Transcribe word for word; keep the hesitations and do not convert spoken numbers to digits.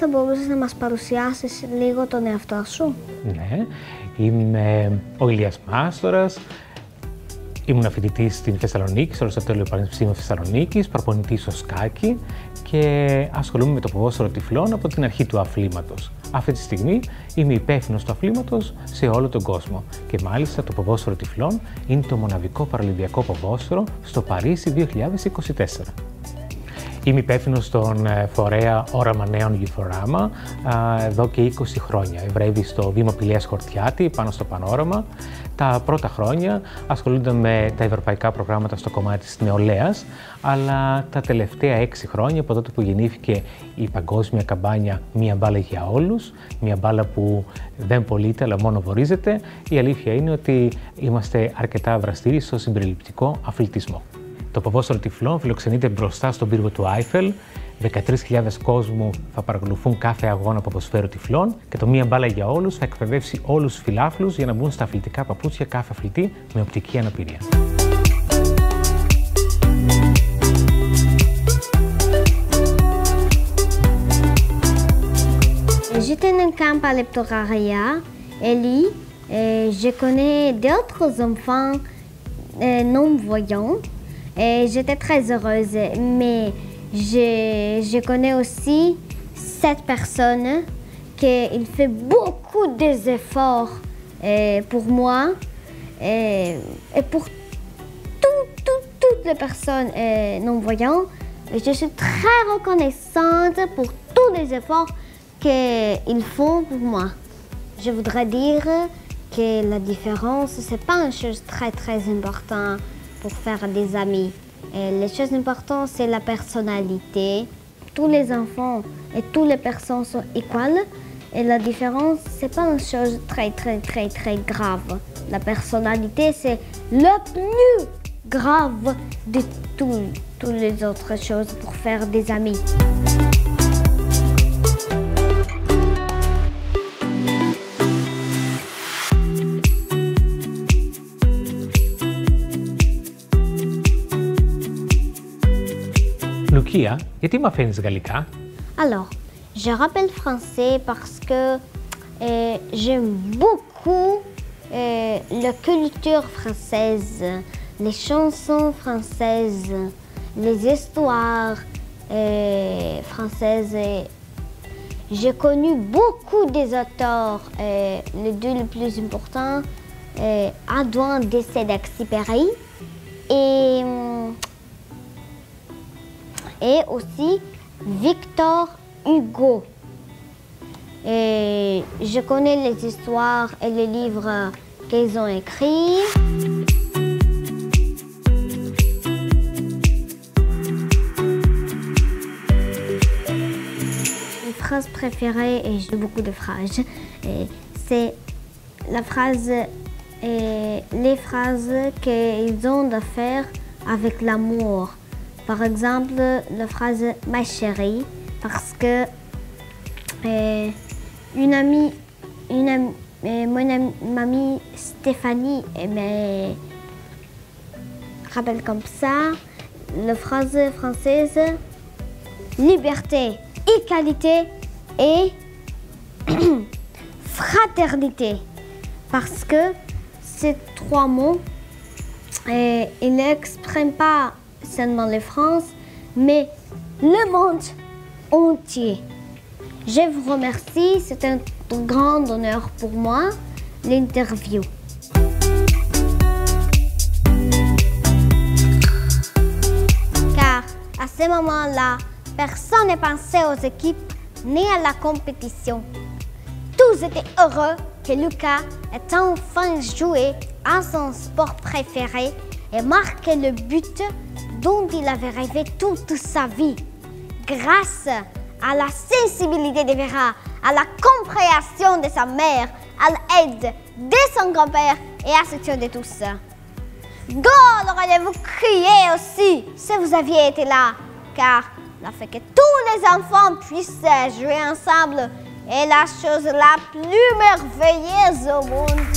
θα μπορούσες να μας παρουσιάσεις λίγο τον εαυτό σου? Ναι, είμαι ο Ηλίας Μάστορας. Ήμουν φοιτητής στην Θεσσαλονίκη, στο Αριστοτέλειο Πανεπιστήμιο Θεσσαλονίκης, προπονητής στο σκάκι και ασχολούμαι με το ποδόσφαιρο τυφλών από την αρχή του αθλήματος. Αυτή τη στιγμή είμαι υπεύθυνος του αθλήματος σε όλο τον κόσμο και μάλιστα το ποδόσφαιρο τυφλών είναι το μοναδικό παραολυμπιακό ποδόσφαιρο στο Παρίσι δύο χιλιάδες είκοσι τέσσερα. Είμαι υπεύθυνος στον φορέα Όραμα Νέων Youth εδώ και είκοσι χρόνια. Ευρεύει στο Δήμο Πηλαίας Χορτιάτη, πάνω στο Πανόραμα. Τα πρώτα χρόνια ασχολούνται με τα ευρωπαϊκά προγράμματα στο κομμάτι της νεολαίας, αλλά τα τελευταία έξι χρόνια, από τότε που γεννήθηκε η παγκόσμια καμπάνια «Μία μπάλα για όλους», μια μπάλα που δεν πωλείται αλλά μόνο βορίζεται, η αλήθεια είναι ότι είμαστε αρκετά δραστήριοι στο συμπεριληπτικό αθλητισμό. Το ποδόσφαιρο τυφλών φιλοξενείται μπροστά στον πύργο του Άιφελ. δεκατρείς χιλιάδες κόσμου θα παρακολουθούν κάθε αγώνα ποδοσφαίρου τυφλών και το «Μία μπάλα για όλους» θα εκπαιδεύσει όλους τους φιλάθλους για να μπουν στα αθλητικά παπούτσια κάθε αθλητή με οπτική αναπηρία. J'étais dans un camp à l'Eptoraria, Ellie, et je connais d'autres enfants euh, non-voyants. Et j'étais très heureuse, mais je, je connais aussi cette personne qui fait beaucoup d'efforts euh, pour moi et, et pour tout, tout, toutes les personnes euh, non-voyantes. Je suis très reconnaissante pour tous les efforts qu'ils font pour moi. Je voudrais dire que la différence, ce n'est pas une chose très très importante pour faire des amis. Et les choses importantes, c'est la personnalité. Tous les enfants et toutes les personnes sont égales. Et la différence, ce n'est pas une chose très très très très grave. La personnalité, c'est le plus grave de toutes les autres choses pour faire des amis. Λουκία, γιατί μαθαίνεις γαλλικά? Alors, je rappelle français parce que euh, j'aime beaucoup euh, la culture française, les chansons françaises, les histoires euh, françaises. J'ai connu beaucoup des auteurs, euh, les deux les plus importants, euh, Antoine de Saint-Exupéry et et aussi Victor Hugo. Et je connais les histoires et les livres qu'ils ont écrits. Mes phrases préférées, et j'ai beaucoup de phrases, c'est la phrase, et les phrases qu'ils ont à faire avec l'amour. Par exemple, la phrase « ma chérie » parce que euh, une amie, une amie, euh, mon amie Stéphanie me rappelle comme ça la phrase française « liberté, égalité et fraternité » parce que ces trois mots, euh, ils n'expriment pas seulement la France, mais le monde entier. Je vous remercie, c'est un grand honneur pour moi, l'interview. Car à ce moment-là, personne ne pensait aux équipes ni à la compétition. Tous étaient heureux que Lucas ait enfin joué à son sport préféré et marqué le but dont il avait rêvé toute sa vie. Grâce à la sensibilité de Vera, à la compréhension de sa mère, à l'aide de son grand-père et à soutien de tous. Goal, auriez-vous crié aussi si vous aviez été là, car le fait que tous les enfants puissent jouer ensemble est la chose la plus merveilleuse au monde.